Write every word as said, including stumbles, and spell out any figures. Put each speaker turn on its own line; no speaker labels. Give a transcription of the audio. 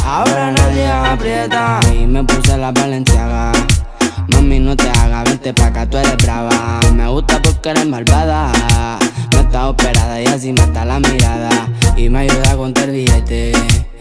Ahora nadie aprieta y me puse la Balenciaga. Mami, no te hagas, vente pa' acá, tú eres brava. Me gusta porque eres malvada. No estás operada y así mata la mirada y me ayuda a contar billetes.